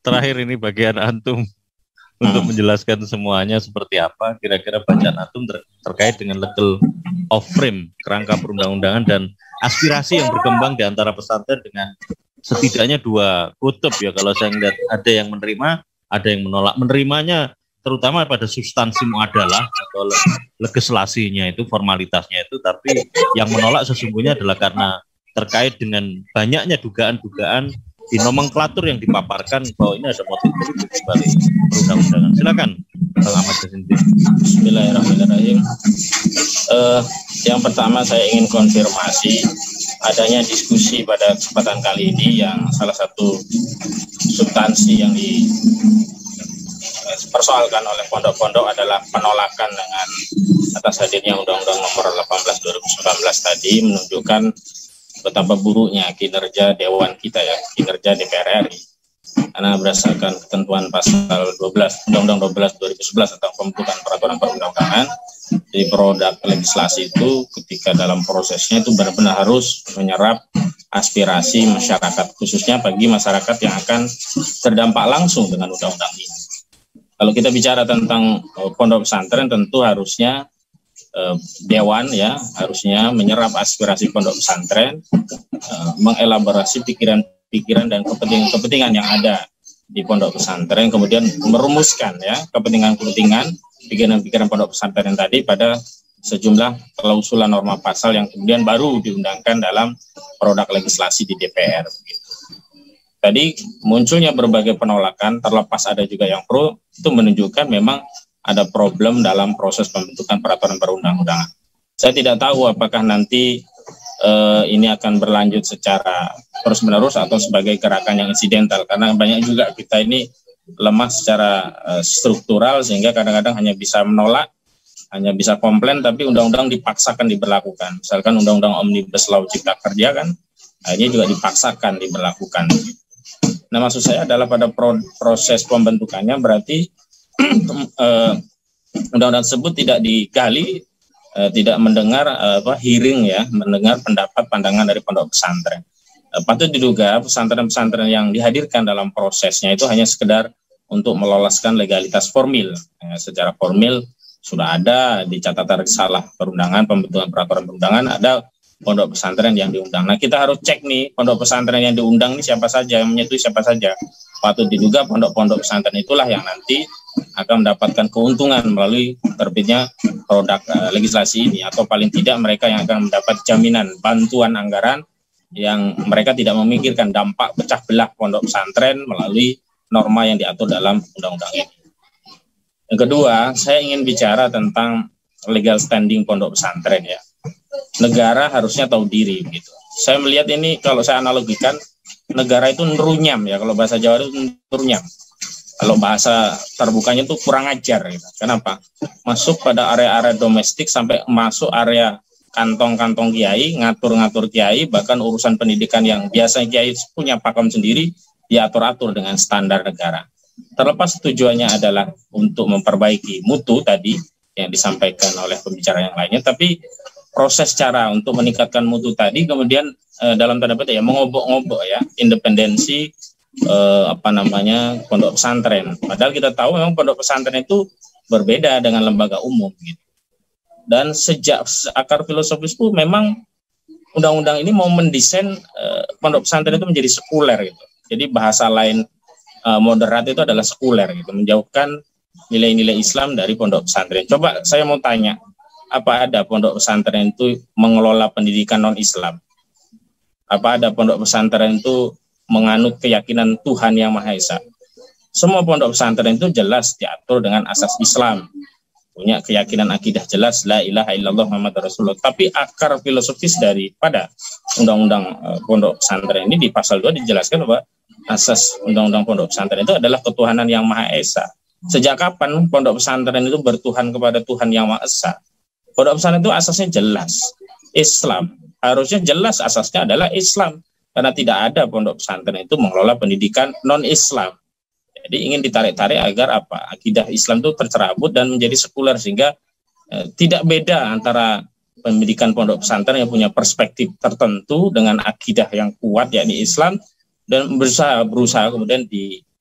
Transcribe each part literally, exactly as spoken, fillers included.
terakhir ini bagian antum untuk hmm. menjelaskan semuanya seperti apa kira-kira bacaan antum ter- terkait dengan legal of frame, kerangka perundang-undangan dan aspirasi yang berkembang di antara pesantren dengan setidaknya dua kutub ya. Kalau saya lihat ada yang menerima, ada yang menolak. Menerimanya terutama pada substansi muadalah atau legislasinya itu, formalitasnya itu, tapi yang menolak sesungguhnya adalah karena terkait dengan banyaknya dugaan-dugaan di nomenklatur yang dipaparkan bahwa ini ada motif politik di balik perundang-undangan. Silakan, Bang Ahmad Jasinti. Bismillahirrahmanirrahim. Uh, yang pertama saya ingin konfirmasi adanya diskusi pada kesempatan kali ini yang salah satu substansi yang dipersoalkan oleh pondok-pondok adalah penolakan dengan atas hadirnya Undang-Undang Nomor delapan belas dua ribu sembilan belas tadi, menunjukkan betapa buruknya kinerja Dewan kita ya, kinerja D P R R I. Karena berdasarkan ketentuan pasal dua belas Undang-Undang dua belas dua ribu sebelas tentang pembentukan peraturan perundang-undangan, jadi produk legislasi itu ketika dalam prosesnya itu benar-benar harus menyerap aspirasi masyarakat, khususnya bagi masyarakat yang akan terdampak langsung dengan undang-undang ini. Kalau kita bicara tentang uh, pondok pesantren, tentu harusnya uh, Dewan ya harusnya menyerap aspirasi pondok pesantren, uh, mengelaborasi pikiran-pikiran dan kepentingan-kepentingan yang ada di pondok pesantren, kemudian merumuskan ya kepentingan-kepentingan, pikiran-pikiran pondok pesantren tadi pada sejumlah klausulan norma pasal yang kemudian baru diundangkan dalam produk legislasi di D P R. Gitu. Tadi munculnya berbagai penolakan, terlepas ada juga yang pro, itu menunjukkan memang ada problem dalam proses pembentukan peraturan perundang-undangan. Saya tidak tahu apakah nanti eh, ini akan berlanjut secara terus-menerus atau sebagai gerakan yang insidental, karena banyak juga kita ini lemah secara eh, struktural sehingga kadang-kadang hanya bisa menolak, hanya bisa komplain, tapi undang-undang dipaksakan diberlakukan. Misalkan undang-undang Omnibus Law Cipta Kerja kan, akhirnya juga dipaksakan diberlakukan. Nah, maksud saya adalah pada pro, proses pembentukannya berarti eh, undang-undang tersebut tidak digali, eh, tidak mendengar eh, apa hearing ya, mendengar pendapat pandangan dari pondok pesantren. Eh, patut diduga pesantren-pesantren yang dihadirkan dalam prosesnya itu hanya sekedar untuk meloloskan legalitas formil. Eh, secara formil sudah ada di catatan risalah perundangan, pembentukan peraturan perundangan ada pondok pesantren yang diundang. Nah, kita harus cek nih pondok pesantren yang diundang ini siapa saja, yang menyetujui siapa saja. Patut diduga pondok-pondok pesantren itulah yang nanti akan mendapatkan keuntungan melalui terbitnya produk uh, legislasi ini, atau paling tidak mereka yang akan mendapat jaminan bantuan anggaran yang mereka tidak memikirkan dampak pecah belah pondok pesantren melalui norma yang diatur dalam undang-undang ini. Yang kedua, saya ingin bicara tentang legal standing pondok pesantren ya. Negara harusnya tahu diri gitu. Saya melihat ini kalau saya analogikan, negara itu nerunyam ya, kalau bahasa Jawa itu nerunyam. Kalau bahasa terbukanya itu kurang ajar gitu. Kenapa? Masuk pada area-area domestik sampai masuk area kantong-kantong kiai, ngatur-ngatur kiai, bahkan urusan pendidikan yang biasanya kiai punya pakem sendiri diatur-atur dengan standar negara. Terlepas tujuannya adalah untuk memperbaiki mutu tadi yang disampaikan oleh pembicara yang lainnya, tapi proses cara untuk meningkatkan mutu tadi kemudian eh, dalam tanda petik ya mengobok-ngobok ya independensi eh, apa namanya pondok pesantren. Padahal kita tahu memang pondok pesantren itu berbeda dengan lembaga umum gitu. Dan sejak akar filosofis itu memang undang-undang ini mau mendesain eh, pondok pesantren itu menjadi sekuler gitu. Jadi bahasa lain eh, moderat itu adalah sekuler gitu, menjauhkan nilai-nilai Islam dari pondok pesantren. Coba saya mau tanya, apa ada pondok pesantren itu mengelola pendidikan non-Islam? Apa ada pondok pesantren itu menganut keyakinan Tuhan Yang Maha Esa? Semua pondok pesantren itu jelas diatur dengan asas Islam, punya keyakinan akidah jelas, la ilaha illallah Muhammad Rasulullah. Tapi akar filosofis daripada undang-undang uh, pondok pesantren ini di pasal dua dijelaskan bahwa asas undang-undang pondok pesantren itu adalah ketuhanan Yang Maha Esa. Sejak kapan pondok pesantren itu bertuhan kepada Tuhan Yang Maha Esa? Pondok pesantren itu asasnya jelas, Islam. Harusnya jelas asasnya adalah Islam. Karena tidak ada pondok pesantren itu mengelola pendidikan non-Islam. Jadi ingin ditarik-tarik agar apa? Akidah Islam itu tercerabut dan menjadi sekuler sehingga eh, tidak beda antara pendidikan pondok pesantren yang punya perspektif tertentu dengan akidah yang kuat yakni Islam dan berusaha berusaha kemudian di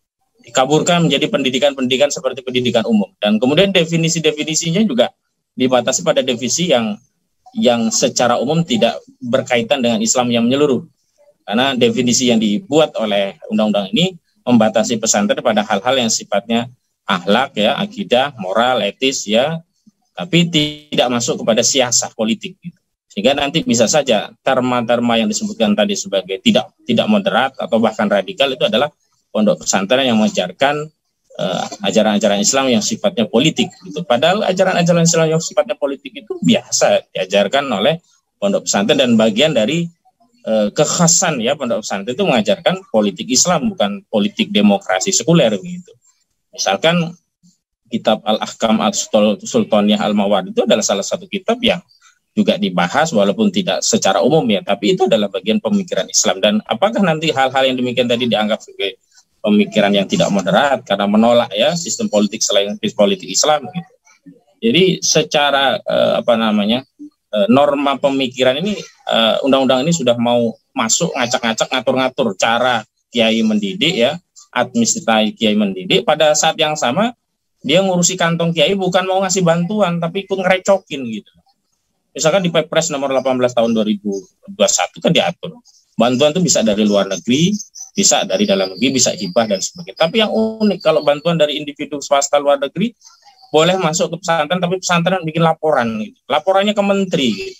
dikaburkan menjadi pendidikan-pendidikan seperti pendidikan umum. Dan kemudian definisi-definisinya juga dibatasi pada definisi yang yang secara umum tidak berkaitan dengan Islam yang menyeluruh. Karena definisi yang dibuat oleh undang-undang ini membatasi pesantren pada hal-hal yang sifatnya akhlak ya, akidah, moral, etis ya, tapi tidak masuk kepada siasah politik gitu. Sehingga nanti bisa saja terma-terma yang disebutkan tadi sebagai tidak tidak moderat atau bahkan radikal itu adalah pondok pesantren yang mengajarkan uh, ajaran-ajaran Islam yang sifatnya politik gitu. Padahal ajaran-ajaran Islam yang sifatnya politik itu biasa diajarkan oleh pondok pesantren dan bagian dari uh, kekhasan ya pondok pesantren itu mengajarkan politik Islam bukan politik demokrasi sekuler gitu. Misalkan kitab Al-Ahkam Al-Sultaniyah Al-Mawad itu adalah salah satu kitab yang juga dibahas walaupun tidak secara umum ya, tapi itu adalah bagian pemikiran Islam. Dan apakah nanti hal-hal yang demikian tadi dianggap sebagai pemikiran yang tidak moderat karena menolak ya sistem politik selain politik Islam gitu. Jadi secara eh, apa namanya eh, norma pemikiran ini eh, undang-undang ini sudah mau masuk ngacak-ngacak ngatur-ngatur cara kiai mendidik ya, administrasi kiai mendidik. Pada saat yang sama dia ngurusi kantong kiai bukan mau ngasih bantuan tapi ikut ngerecokin gitu. Misalkan di Perpres nomor delapan belas tahun dua ribu dua puluh satu kan diatur bantuan itu bisa dari luar negeri, bisa dari dalam negeri, bisa hibah dan sebagainya. Tapi yang unik kalau bantuan dari individu swasta luar negeri boleh masuk ke pesantren, tapi pesantren bikin laporan, gitu. Laporannya ke menteri. Gitu.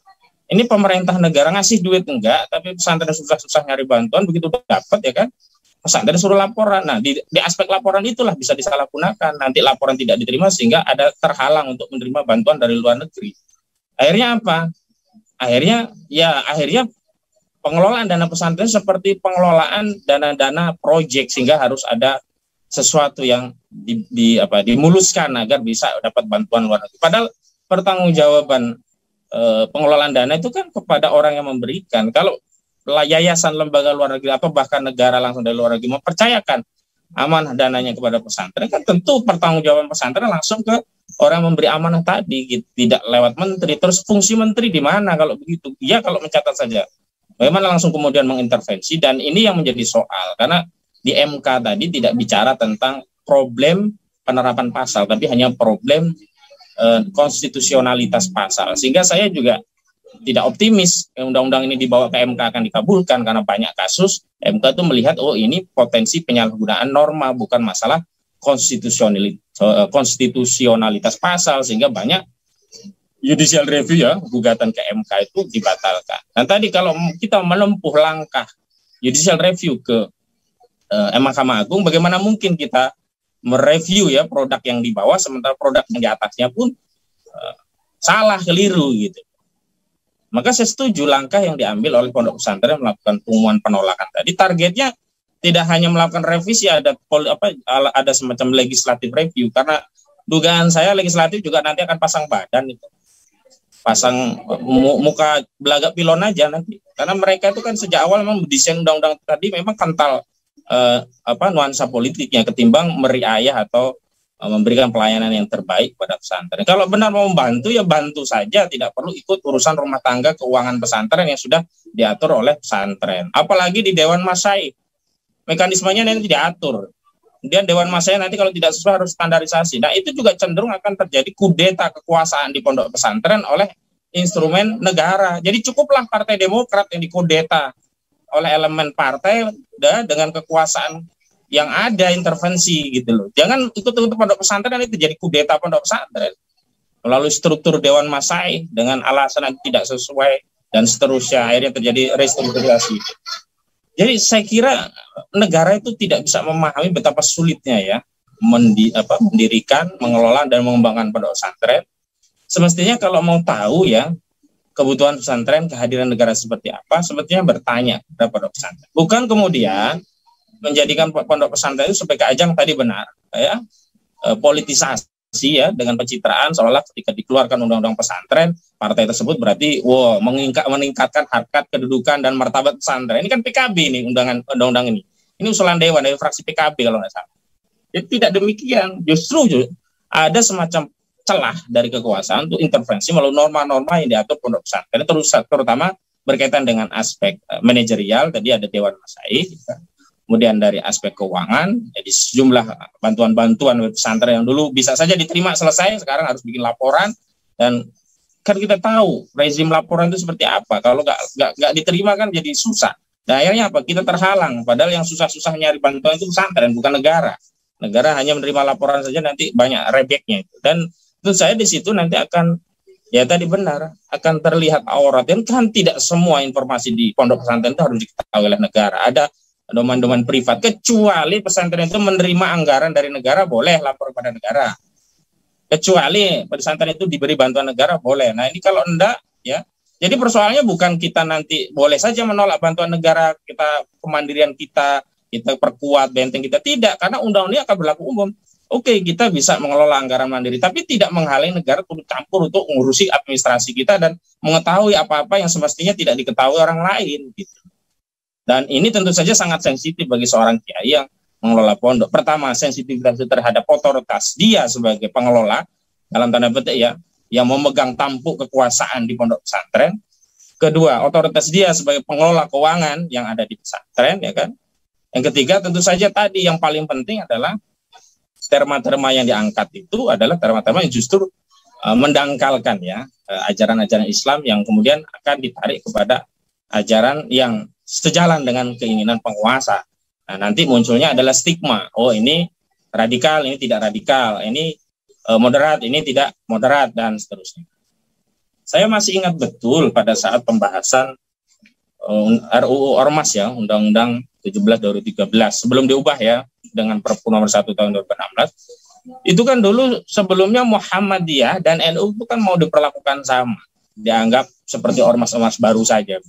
Ini pemerintah negara ngasih duit enggak, tapi pesantren susah-susah nyari bantuan, begitu dapat ya kan, pesantren suruh laporan. Nah di, di aspek laporan itulah bisa disalahgunakan. Nanti laporan tidak diterima sehingga ada terhalang untuk menerima bantuan dari luar negeri. Akhirnya apa? Akhirnya ya akhirnya pengelolaan dana pesantren seperti pengelolaan dana-dana proyek sehingga harus ada sesuatu yang di, di apa dimuluskan agar bisa dapat bantuan luar negeri. Padahal pertanggungjawaban e, pengelolaan dana itu kan kepada orang yang memberikan. Kalau yayasan lembaga luar negeri atau bahkan negara langsung dari luar negeri mempercayakan amanah dananya kepada pesantren, kan tentu pertanggungjawaban pesantren langsung ke orang memberi amanah tadi, gitu. Tidak lewat menteri. Terus fungsi menteri di mana kalau begitu? Ya kalau mencatat saja. Bagaimana langsung kemudian mengintervensi, dan ini yang menjadi soal karena di M K tadi tidak bicara tentang problem penerapan pasal, tapi hanya problem eh, konstitusionalitas pasal. Sehingga saya juga tidak optimis undang-undang ini dibawa ke M K akan dikabulkan karena banyak kasus M K itu melihat oh ini potensi penyalahgunaan norma bukan masalah konstitusionalitas pasal, sehingga banyak judicial review ya gugatan ke M K itu dibatalkan. Dan tadi kalau kita menempuh langkah judicial review ke eh, Mahkamah Agung, bagaimana mungkin kita mereview ya produk yang di bawah sementara produk yang di atasnya pun eh, salah keliru gitu. Maka saya setuju langkah yang diambil oleh pondok pesantren melakukan pengumuman penolakan tadi. Targetnya tidak hanya melakukan revisi, ada apa ada semacam legislative review, karena dugaan saya legislatif juga nanti akan pasang badan itu. Pasang muka belagak pilon aja nanti. Karena mereka itu kan sejak awal memang desain undang-undang tadi memang kental eh, apa nuansa politiknya ketimbang meriayah atau eh, memberikan pelayanan yang terbaik pada pesantren. Kalau benar mau membantu ya bantu saja, tidak perlu ikut urusan rumah tangga keuangan pesantren yang sudah diatur oleh pesantren. Apalagi di Dewan Masyaikh. Mekanismenya nanti diatur. Kemudian Dewan Masyaikh nanti kalau tidak sesuai harus standarisasi. Nah itu juga cenderung akan terjadi kudeta kekuasaan di pondok pesantren oleh instrumen negara. Jadi cukuplah Partai Demokrat yang dikudeta oleh elemen partai dah, dengan kekuasaan yang ada intervensi gitu loh. Jangan ikut-ikut pondok pesantren itu jadi kudeta pondok pesantren. Melalui struktur Dewan Masyaikh dengan alasan yang tidak sesuai dan seterusnya akhirnya terjadi restrukturisasi. Jadi saya kira negara itu tidak bisa memahami betapa sulitnya ya mendi, apa, mendirikan, mengelola dan mengembangkan pondok pesantren. Semestinya kalau mau tahu ya kebutuhan pesantren, kehadiran negara seperti apa, semestinya bertanya kepada pondok pesantren. Bukan kemudian menjadikan pondok pesantren itu sebagai ajang tadi benar ya politisasi ya dengan pencitraan seolah ketika dikeluarkan undang-undang pesantren partai tersebut berarti wow meningkat, meningkatkan harkat kedudukan dan martabat pesantren. Ini kan P K B nih undangan undang-undang ini. Ini usulan dewan dari fraksi P K B kalau nggak salah. Jadi tidak demikian. Justru ada semacam celah dari kekuasaan untuk intervensi melalui norma-norma yang diatur pondok pesantren, terus terutama berkaitan dengan aspek uh, manajerial. Tadi ada Dewan Masyaikh, kemudian dari aspek keuangan, jadi sejumlah bantuan-bantuan pesantren yang dulu bisa saja diterima selesai, sekarang harus bikin laporan, dan kan kita tahu rezim laporan itu seperti apa. Kalau nggak nggak nggak diterima kan jadi susah. Nah, akhirnya apa? Kita terhalang. Padahal yang susah-susah nyari bantuan itu pesantren, bukan negara. Negara hanya menerima laporan saja, nanti banyak rebeknya itu. Dan tentu saya di situ nanti akan, ya tadi benar, akan terlihat aurat. Dan kan tidak semua informasi di pondok pesantren itu harus diketahui oleh negara. Ada domain-domain privat, kecuali pesantren itu menerima anggaran dari negara, boleh lapor kepada negara. Kecuali pesantren itu diberi bantuan negara, boleh. Nah, ini kalau enggak, ya. Jadi persoalannya bukan kita nanti boleh saja menolak bantuan negara, kita kemandirian kita, kita perkuat benteng kita. Tidak, karena undang-undang akan berlaku umum. Oke, kita bisa mengelola anggaran mandiri, tapi tidak menghalangi negara turut campur untuk mengurusi administrasi kita dan mengetahui apa-apa yang semestinya tidak diketahui orang lain. Gitu. Dan ini tentu saja sangat sensitif bagi seorang kiai yang mengelola pondok. Pertama, sensitivitas terhadap otoritas dia sebagai pengelola, dalam tanda petik ya, yang memegang tampuk kekuasaan di pondok pesantren. Kedua, otoritas dia sebagai pengelola keuangan yang ada di pesantren, ya kan. Yang ketiga, tentu saja tadi yang paling penting adalah terma-terma yang diangkat itu adalah terma-terma yang justru uh, mendangkalkan ya uh, ajaran-ajaran Islam yang kemudian akan ditarik kepada ajaran yang sejalan dengan keinginan penguasa. Nah, nanti munculnya adalah stigma. Oh, ini radikal, ini tidak radikal, ini e, moderat, ini tidak moderat, dan seterusnya. Saya masih ingat betul pada saat pembahasan e, R U U Ormas ya, Undang-Undang tujuh belas dua ribu tiga belas, sebelum diubah ya, dengan Perpu nomor satu tahun dua ribu enam belas. Itu kan dulu sebelumnya Muhammadiyah dan N U itu kan mau diperlakukan sama. Dianggap seperti ormas-ormas baru saja.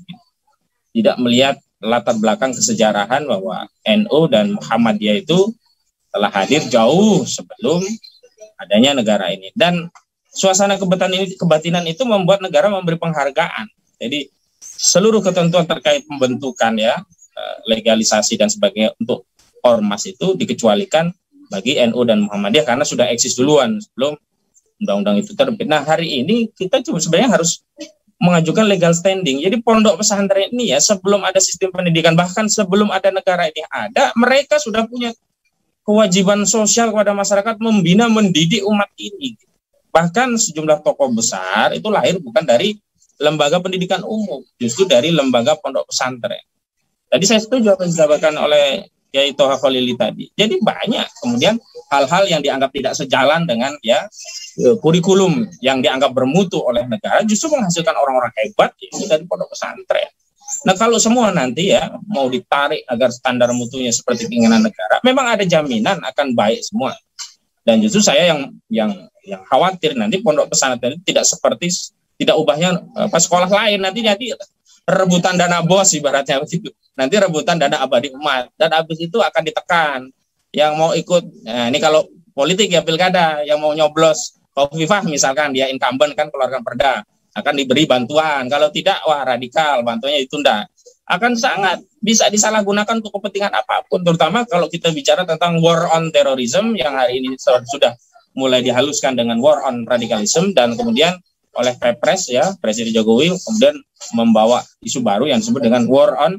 Tidak melihat latar belakang kesejarahan bahwa N U dan Muhammadiyah itu telah hadir jauh sebelum adanya negara ini. Dan suasana kebatinan ini, kebatinan itu membuat negara memberi penghargaan. Jadi seluruh ketentuan terkait pembentukan ya, legalisasi dan sebagainya untuk ormas itu dikecualikan bagi N U dan Muhammadiyah karena sudah eksis duluan sebelum undang-undang itu terbit. Nah, hari ini kita cuma sebenarnya harus mengajukan legal standing. Jadi pondok pesantren ini ya, sebelum ada sistem pendidikan, bahkan sebelum ada negara ini ada, mereka sudah punya kewajiban sosial kepada masyarakat membina, mendidik umat ini. Bahkan sejumlah tokoh besar itu lahir bukan dari lembaga pendidikan umum, justru dari lembaga pondok pesantren. Tadi saya setuju apa yang disampaikan oleh Kiai Toha Khalili tadi. Jadi banyak kemudian hal-hal yang dianggap tidak sejalan dengan ya kurikulum yang dianggap bermutu oleh negara justru menghasilkan orang-orang hebat itu dari pondok pesantren. Nah, kalau semua nanti ya mau ditarik agar standar mutunya seperti keinginan negara, memang ada jaminan akan baik semua. Dan justru saya yang yang yang khawatir nanti pondok pesantren itu tidak seperti tidak ubahnya apa sekolah lain, nanti nanti rebutan dana bos ibaratnya begitu. Nanti rebutan dana abadi umat, dan habis itu akan ditekan yang mau ikut. Nah, ini kalau politik ya pilkada, yang mau nyoblos Khofifah misalkan dia incumbent kan keluarkan perda, akan diberi bantuan. Kalau tidak, wah radikal, bantuannya ditunda. Akan sangat bisa disalahgunakan untuk kepentingan apapun, terutama kalau kita bicara tentang war on terrorism yang hari ini sudah mulai dihaluskan dengan war on radikalisme, dan kemudian oleh Pepres ya, Presiden Jokowi kemudian membawa isu baru yang disebut dengan war on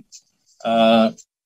uh,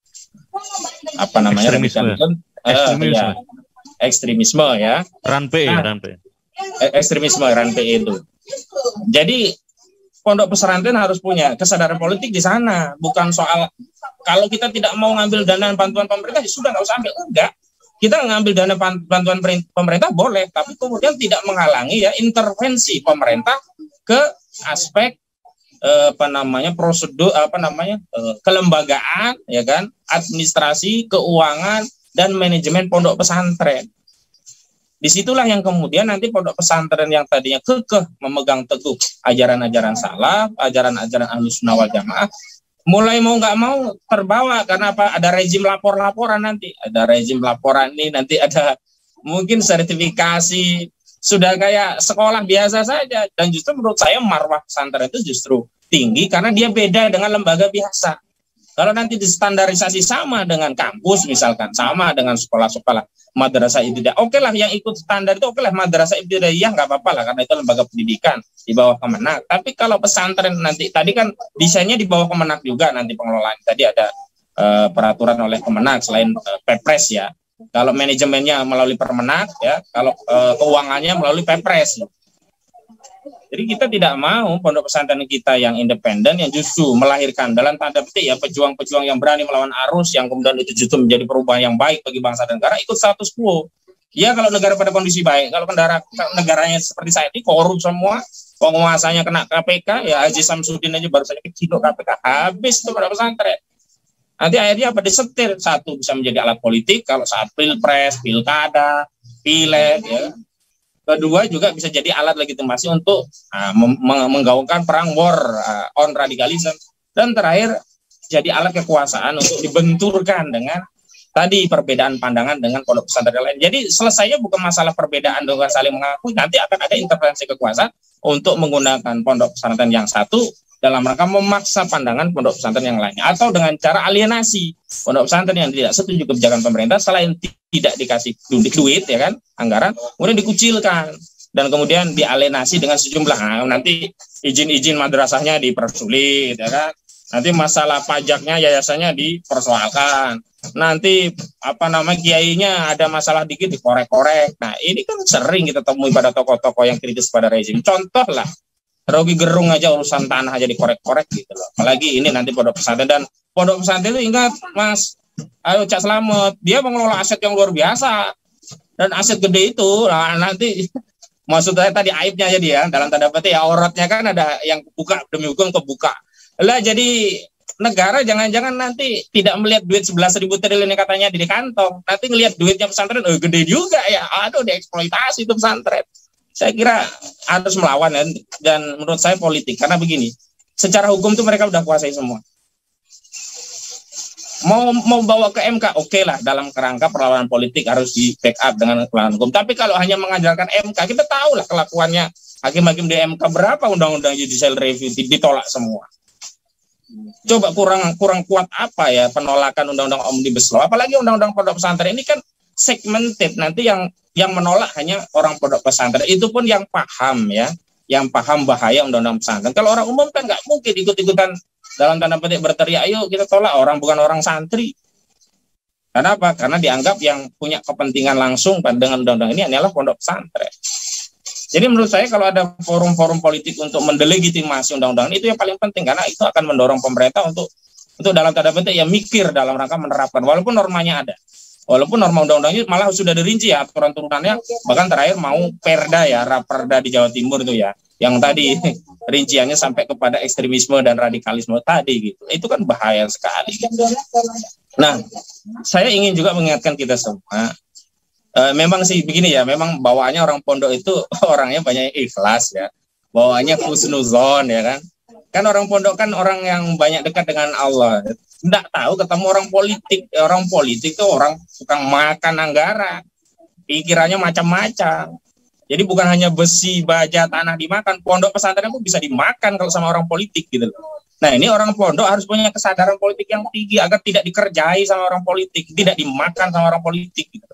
apa namanya ekstremisme, uh, ekstremisme. Ya, ekstremisme ya, R A N P E, nah, R A N P E. ekstremisme R A N P E itu. Jadi pondok pesantren harus punya kesadaran politik di sana, bukan soal kalau kita tidak mau ngambil dana bantuan pemerintah ya sudah nggak usah ambil, enggak. Kita ngambil dana bantuan pemerintah boleh, tapi kemudian tidak menghalangi ya intervensi pemerintah ke aspek eh, apa namanya prosedur apa namanya eh, kelembagaan ya kan, administrasi, keuangan dan manajemen pondok pesantren. Disitulah yang kemudian nanti pondok pesantren yang tadinya kekeh memegang teguh ajaran-ajaran salaf, ajaran-ajaran Ahlus Sunnah wal Jamaah, mulai mau nggak mau terbawa karena apa? Ada rezim lapor-laporan nanti, ada rezim laporan ini nanti ada mungkin sertifikasi sudah kayak sekolah biasa saja. Dan justru menurut saya marwah pesantren itu justru tinggi karena dia beda dengan lembaga biasa. Kalau nanti distandarisasi sama dengan kampus misalkan, sama dengan sekolah-sekolah madrasah ibtidaiyah, oke lah yang ikut standar itu, oke lah madrasah ibtidaiyah nggak apa-apa lah karena itu lembaga pendidikan di bawah Kemenak. Tapi kalau pesantren nanti tadi kan desainnya di bawah Kemenak juga nanti pengelolaan. Tadi ada uh, peraturan oleh Kemenak selain uh, Perpres ya. Kalau manajemennya melalui Permenak ya, kalau uh, keuangannya melalui Perpres. Jadi kita tidak mau pondok pesantren kita yang independen yang justru melahirkan dalam tanda petik ya pejuang-pejuang yang berani melawan arus yang kemudian itu justru menjadi perubahan yang baik bagi bangsa dan negara ikut status quo. Ya kalau negara pada kondisi baik, kalau negara negaranya seperti saat ini korup semua, penguasanya kena K P K, ya Haji Samsudin aja baru saja kecil K P K, habis itu pada pesantren. Nanti akhirnya apa disetir, satu bisa menjadi alat politik kalau saat pilpres, pilkada, pileg, ya. Kedua juga bisa jadi alat legitimasi untuk uh, menggaungkan perang war uh, on radikalisme. Dan terakhir jadi alat kekuasaan untuk dibenturkan dengan tadi perbedaan pandangan dengan pondok pesantren lain. Jadi selesainya bukan masalah perbedaan dengan saling mengakui, nanti akan ada intervensi kekuasaan untuk menggunakan pondok pesantren yang satu dalam rangka memaksa pandangan pondok pesantren yang lainnya, atau dengan cara alienasi pondok pesantren yang tidak setuju kebijakan pemerintah selain tidak dikasih duit ya kan, anggaran, kemudian dikucilkan dan kemudian dialienasi dengan sejumlah nah, nanti izin-izin madrasahnya dipersulit ya kan. Nanti masalah pajaknya yayasannya dipersoalkan. Nanti apa nama kiainya ada masalah dikit dikorek-korek. Nah ini kan sering kita temui pada tokoh-tokoh yang kritis pada rezim. Contoh lah, Rogi Gerung aja urusan tanah aja dikorek-korek gitu loh. Apalagi ini nanti pondok pesantren, dan pondok pesantren itu ingat Mas, ayo Cak Slamet, dia mengelola aset yang luar biasa. Dan aset gede itu nah, nanti maksudnya tadi aibnya aja dia dalam tanda petik ya auratnya kan ada yang buka demi hukum kebuka. Lah jadi negara jangan-jangan nanti tidak melihat duit sebelas ribu triliun yang katanya di kantong, nanti ngelihat duitnya pesantren, oh gede juga ya, aduh dieksploitasi itu pesantren. Saya kira harus melawan dan, dan menurut saya politik, karena begini, secara hukum tuh mereka udah kuasai semua. Mau mau bawa ke M K, oke okay lah, dalam kerangka perlawanan politik harus di backup dengan perlawanan hukum. Tapi kalau hanya mengajarkan M K, kita tahu lah kelakuannya hakim-hakim di M K, berapa undang-undang judicial review ditolak semua. Coba kurang kurang kuat apa ya penolakan undang-undang omnibus law, apalagi undang-undang pondok pesantren ini kan segmented, nanti yang yang menolak hanya orang pondok pesantren, itu pun yang paham ya, yang paham bahaya undang-undang pesantren. Kalau orang umum kan nggak mungkin ikut-ikutan dalam tanda petik berteriak, ayo kita tolak, orang bukan orang santri. Karena apa? Karena dianggap yang punya kepentingan langsung dengan undang-undang ini adalah pondok pesantren. Jadi menurut saya kalau ada forum-forum politik untuk mendelegitimasi undang-undang itu yang paling penting, karena itu akan mendorong pemerintah untuk untuk dalam tanda petik ya mikir dalam rangka menerapkan, walaupun normanya ada, walaupun norma undang-undangnya malah sudah dirinci ya aturan turunannya, bahkan terakhir mau perda ya, raperda di Jawa Timur itu ya, yang tadi rinciannya sampai kepada ekstremisme dan radikalisme tadi gitu, itu kan bahaya sekali. Nah, saya ingin juga mengingatkan kita semua. Uh, memang sih begini ya, memang bawaannya orang pondok itu orangnya banyak yang ikhlas ya, bawaannya husnuzon ya kan. Kan orang pondok kan orang yang banyak dekat dengan Allah. Tidak tahu ketemu orang politik, orang politik itu orang tukang makan anggaran, pikirannya macam-macam. Jadi bukan hanya besi, baja, tanah dimakan, pondok pesantren pun bisa dimakan kalau sama orang politik gitu loh. Nah ini orang pondok harus punya kesadaran politik yang tinggi agar tidak dikerjai sama orang politik, tidak dimakan sama orang politik. Gitu.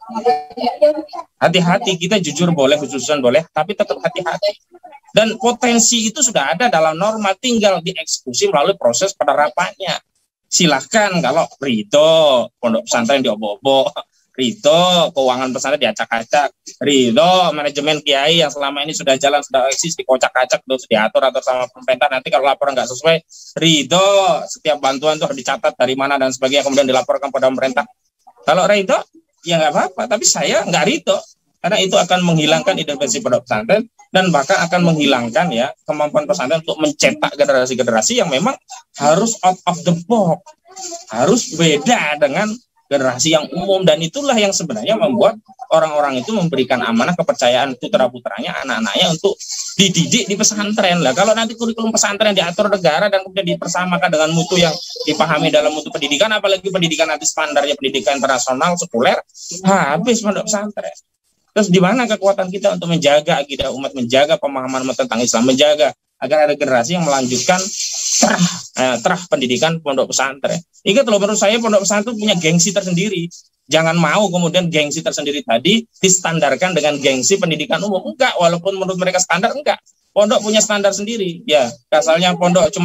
Hati-hati, kita jujur boleh, khususan boleh, tapi tetap hati-hati. Dan potensi itu sudah ada dalam norma, tinggal dieksekusi melalui proses penerapannya. Silahkan kalau ridho, pondok pesantren diobok-obok, ridho, keuangan pesantren diacak-acak, ridho, manajemen kiai yang selama ini sudah jalan, sudah eksis, dikocak-kacak, terus diatur atau sama pemerintah, nanti kalau laporan nggak sesuai, ridho, setiap bantuan itu harus dicatat dari mana dan sebagainya, kemudian dilaporkan pada pemerintah. Kalau ridho, ya nggak apa-apa, tapi saya nggak ridho, karena itu akan menghilangkan intervensi pondok pesantren, dan bahkan akan menghilangkan ya kemampuan pesantren untuk mencetak generasi-generasi yang memang harus out of the box, harus beda dengan generasi yang umum, dan itulah yang sebenarnya membuat orang-orang itu memberikan amanah kepercayaan putra-putranya, anak-anaknya untuk dididik di pesantren lah. Kalau nanti kurikulum pesantren diatur negara dan kemudian dipersamakan dengan mutu yang dipahami dalam mutu pendidikan, apalagi pendidikan nanti standarnya pendidikan internasional sekuler, habis pondok pesantren. Terus di mana kekuatan kita untuk menjaga akidah umat, menjaga pemahaman umat tentang Islam, menjaga agar ada generasi yang melanjutkan terah, eh, terah pendidikan pondok pesantren. Ingat loh, menurut saya pondok pesantren punya gengsi tersendiri. Jangan mau kemudian gengsi tersendiri tadi distandarkan dengan gengsi pendidikan umum. Enggak, walaupun menurut mereka standar, enggak. Pondok punya standar sendiri. Ya, asalnya pondok cuman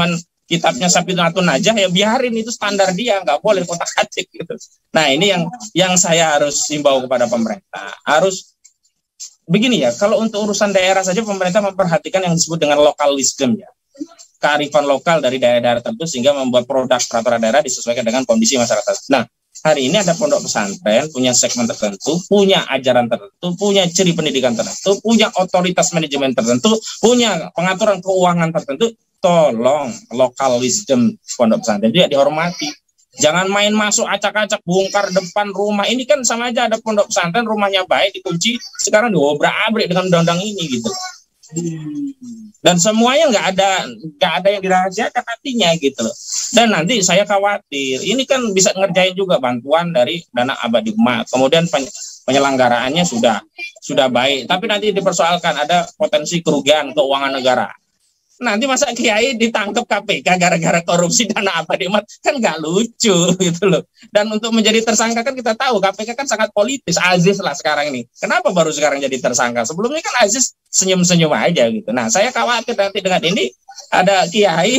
kitabnya Safinatun Najah, ya biarin, itu standar dia, nggak boleh kotak-atik gitu. Nah ini yang yang saya harus himbau kepada pemerintah. Harus begini ya, kalau untuk urusan daerah saja pemerintah memperhatikan yang disebut dengan local wisdom ya, kearifan lokal dari daerah-daerah tertentu sehingga membuat produk peraturan daerah disesuaikan dengan kondisi masyarakat. Nah, hari ini ada pondok pesantren punya segmen tertentu, punya ajaran tertentu, punya ciri pendidikan tertentu, punya otoritas manajemen tertentu, punya pengaturan keuangan tertentu. Tolong local wisdom pondok pesantren itu ya dihormati. Jangan main masuk acak-acak, bongkar depan rumah. Ini kan sama aja, ada pondok pesantren rumahnya baik dikunci, sekarang diobrak-abrik dengan undang-undang ini gitu. Dan semuanya nggak ada nggak ada yang dirahasiakan hatinya gitu loh. Dan nanti saya khawatir ini kan bisa ngerjain juga bantuan dari dana abadi umat, kemudian penyelenggaraannya sudah sudah baik, tapi nanti dipersoalkan ada potensi kerugian keuangan negara. Nanti masa kiai ditangkap K P K gara-gara korupsi dana abadi umat, kan nggak lucu gitu loh. Dan untuk menjadi tersangka kan kita tahu K P K kan sangat politis. Aziz lah sekarang ini. Kenapa baru sekarang jadi tersangka? Sebelumnya kan Aziz senyum-senyum aja gitu. Nah saya khawatir nanti dengan ini ada kiai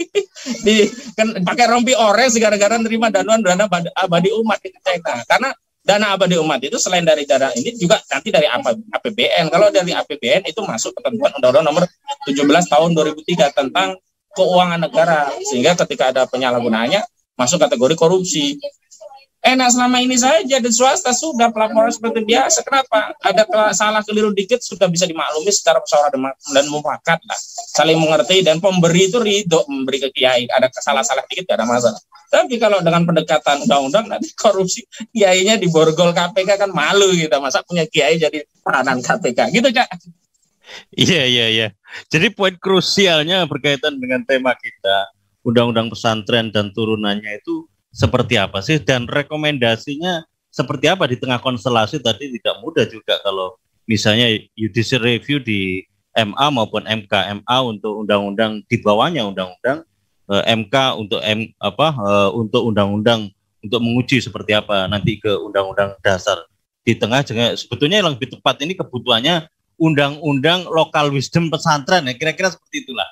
di kan pakai rompi orange gara-gara nerima dana dana abadi umat di China. Karena dana abadi umat itu selain dari dana ini juga nanti dari A P B N. Kalau dari A P B N itu masuk ketentuan Undang-Undang Nomor tujuh belas Tahun dua ribu tiga tentang keuangan negara, sehingga ketika ada penyalahgunaannya masuk kategori korupsi. Enak selama ini saja di swasta sudah pelaporan seperti biasa. Kenapa? Ada salah keliru dikit sudah bisa dimaklumi secara musyawarah dan mufakat lah. Saling mengerti dan pemberi itu ridho memberi ke kiai. Ada salah-salah dikit tidak ada masalah. Tapi kalau dengan pendekatan undang-undang nanti korupsi, kiainya diborgol K P K kan malu gitu. Masa punya kiai jadi peranan K P K gitu, Cak? Iya, iya, iya. Jadi poin krusialnya berkaitan dengan tema kita, undang-undang pesantren dan turunannya itu seperti apa sih, dan rekomendasinya seperti apa di tengah konstelasi tadi. Tidak mudah juga kalau misalnya judicial review di M A maupun M K. M A untuk undang-undang di bawahnya undang-undang, eh, M K untuk M apa eh, untuk undang-undang untuk menguji seperti apa nanti ke undang-undang dasar. Di tengah juga sebetulnya yang lebih tepat ini kebutuhannya undang-undang local wisdom pesantren ya, kira-kira seperti itulah.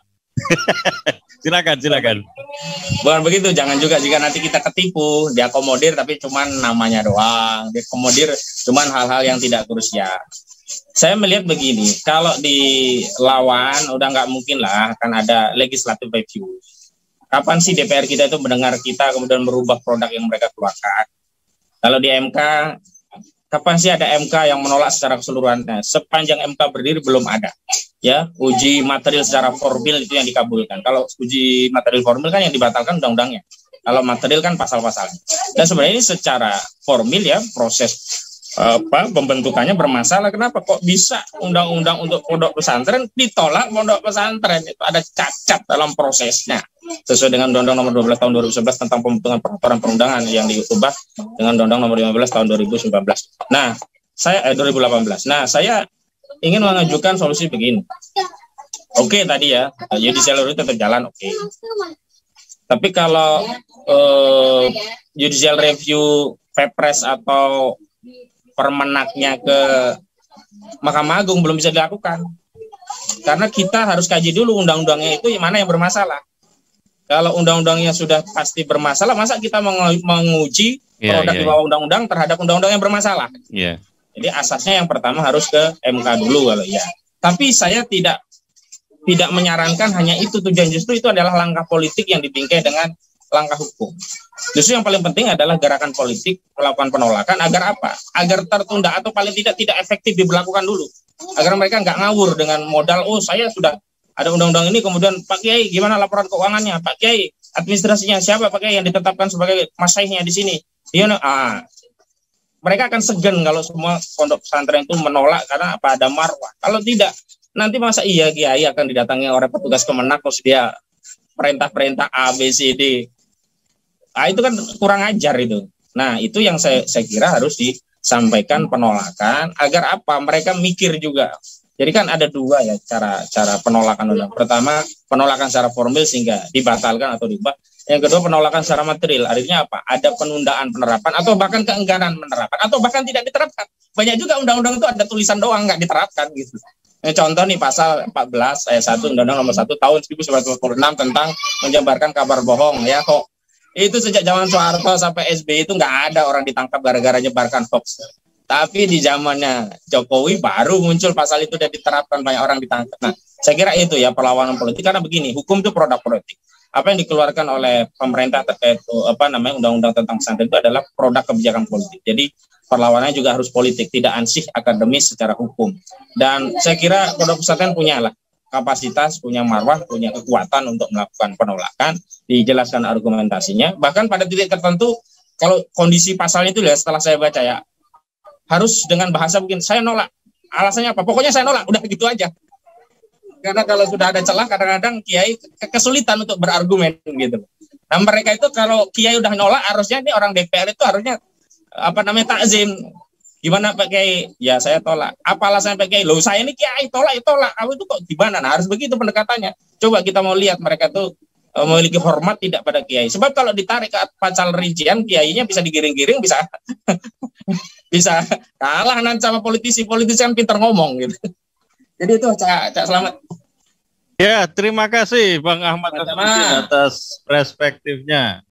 silakan silakan Bukan begitu, jangan juga jika nanti kita ketipu diakomodir tapi cuman namanya doang, diakomodir cuman hal-hal yang tidak krusial. Saya melihat begini, kalau dilawan udah nggak mungkin lah akan ada legislative review. Kapan sih D P R kita itu mendengar kita kemudian merubah produk yang mereka keluarkan? Kalau di M K, kapan sih ada M K yang menolak secara keseluruhannya? Sepanjang M K berdiri belum ada. Ya, uji material secara formil itu yang dikabulkan. Kalau uji material formil kan yang dibatalkan undang-undangnya. Kalau material kan pasal-pasalnya. Dan sebenarnya ini secara formil ya proses apa pembentukannya bermasalah. Kenapa kok bisa undang-undang untuk pondok pesantren ditolak pondok pesantren? Itu ada cacat dalam prosesnya. Sesuai dengan Undang-Undang Nomor dua belas Tahun dua ribu sebelas tentang pembentukan peraturan perundangan yang diubah dengan Undang-Undang Nomor lima belas Tahun dua ribu sembilan belas. Nah, saya eh, dua ribu delapan belas. Nah, saya ingin mengajukan solusi begini. Oke okay, tadi ya, judicial review tetap jalan, oke. Okay. Tapi kalau uh, judicial review Pepres atau permenaknya ke Mahkamah Agung belum bisa dilakukan. Karena kita harus kaji dulu undang-undangnya itu yang mana yang bermasalah. Kalau undang-undangnya sudah pasti bermasalah, masa kita menguji yeah, produk yeah, di bawah undang-undang terhadap undang-undang yang bermasalah? Iya. Yeah. Jadi asasnya yang pertama harus ke M K dulu kalau ya. Tapi saya tidak tidak menyarankan hanya itu tujuan, justru itu adalah langkah politik yang dibingkai dengan langkah hukum. Justru yang paling penting adalah gerakan politik melakukan penolakan agar apa? Agar tertunda atau paling tidak tidak efektif diberlakukan dulu. Agar mereka nggak ngawur dengan modal, oh saya sudah ada undang-undang ini, kemudian Pak Kiai gimana laporan keuangannya? Pak Kiai administrasinya siapa Pak Kiai yang ditetapkan sebagai masaihnya di sini? Dia ah mereka akan segan kalau semua pondok pesantren itu menolak karena apa? Ada marwah. Kalau tidak, nanti masa iya kiai akan didatangi oleh petugas Kemenak terus dia perintah-perintah A, B, C, D. Nah, itu kan kurang ajar itu. Nah, itu yang saya, saya kira harus disampaikan penolakan agar apa? Mereka mikir juga. Jadi kan ada dua ya cara cara penolakan undang. Pertama, penolakan secara formil sehingga dibatalkan atau diubah. Yang kedua, penolakan secara material. Artinya apa? Ada penundaan penerapan atau bahkan keengganan penerapan atau bahkan tidak diterapkan. Banyak juga undang-undang itu ada tulisan doang nggak diterapkan gitu. Ini contoh nih pasal empat belas ayat satu Undang-Undang Nomor satu Tahun seribu sembilan ratus empat puluh enam tentang menyebarkan kabar bohong ya kok. Itu sejak zaman Soeharto sampai S B Y itu nggak ada orang ditangkap gara-gara nyebarkan hoax. Tapi di zamannya Jokowi baru muncul pasal itu dan diterapkan, banyak orang ditangkap. Nah, saya kira itu ya perlawanan politik, karena begini, hukum itu produk politik. Apa yang dikeluarkan oleh pemerintah terkait apa namanya undang-undang tentang pesantren itu adalah produk kebijakan politik. Jadi perlawanannya juga harus politik, tidak ansih akademis secara hukum. Dan saya kira Pondok Pesantren punya lah kapasitas, punya marwah, punya kekuatan untuk melakukan penolakan, dijelaskan argumentasinya. Bahkan pada titik tertentu, kalau kondisi pasalnya itu ya setelah saya baca ya, harus dengan bahasa mungkin saya nolak. Alasannya apa? Pokoknya saya nolak, udah gitu aja. Karena kalau sudah ada celah, kadang-kadang kiai kesulitan untuk berargumen gitu. Nah mereka itu kalau kiai udah nolak, harusnya ini orang D P R itu harusnya apa namanya takzim. Gimana Pak Kiai? Ya saya tolak. Apa alasan Pak Kiai? Loh saya ini Kiai tolak, tolak. Kamu itu kok gimana? Nah harus begitu pendekatannya. Coba kita mau lihat mereka tuh uh, memiliki hormat tidak pada Kiai. Sebab kalau ditarik ke pasal rincian, Kiainya bisa digiring-giring, bisa bisa kalah nanti sama politisi-politisi yang pintar ngomong gitu. Jadi itu Cak, Cak Selamat. Ya, terima kasih Bang Ahmad Sama-sama atas perspektifnya.